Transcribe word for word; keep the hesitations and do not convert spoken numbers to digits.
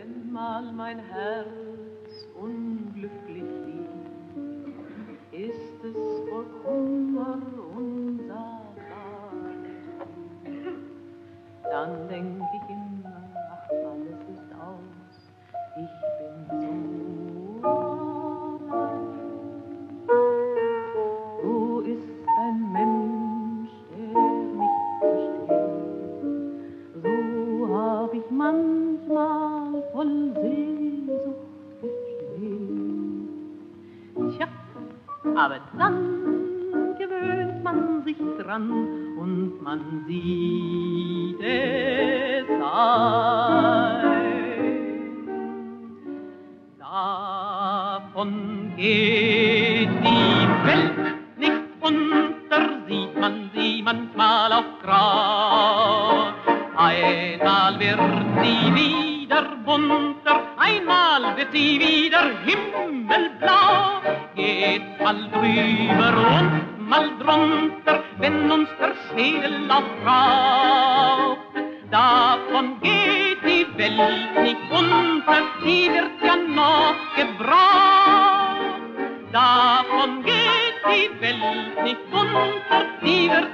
Wenn mal mein Herz unglücklich liegt, ist es vor Kummer unsagbar. Dann denk ich immer, ach, alles ist aus, ich bin so allein. Wo ist ein Mensch, der mich versteht? So hab ich manchmal voll Sehnsucht gestrebt. Tja, aber dann gewöhnt man sich dran und man sieht es ein. Davon geht die Welt nicht unter, sieht man sie manchmal auch grau. Einmal wird sie wieder bunter, einmal wird sie wieder himmelblau. Geht mal drüber und mal drunter, wenn uns der Seelenlauf raubt. Davon geht die Welt nicht unter, die wird ja noch gebraucht. Davon geht die Welt nicht unter, die wird